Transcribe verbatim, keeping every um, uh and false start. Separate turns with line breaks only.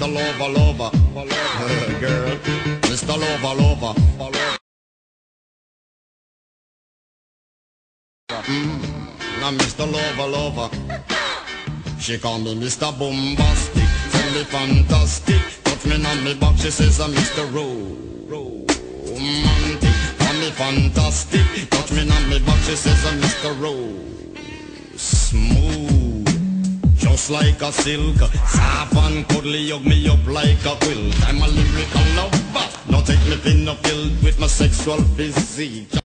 Lover Lover, girl, Mister Lover Lover. Mm, now Mister Lover Lover. She call me Mister Bombastic, tell me fantastic. Touch me on me back, she says I'm Mister Romantic. Call me fantastic, touch me on me back, she says I'm Mister Smooth, just like a silk, soft and cuddly, hug me up like a quilt. I'm a lyrical lover, now take me pin up filled with my sexual physique.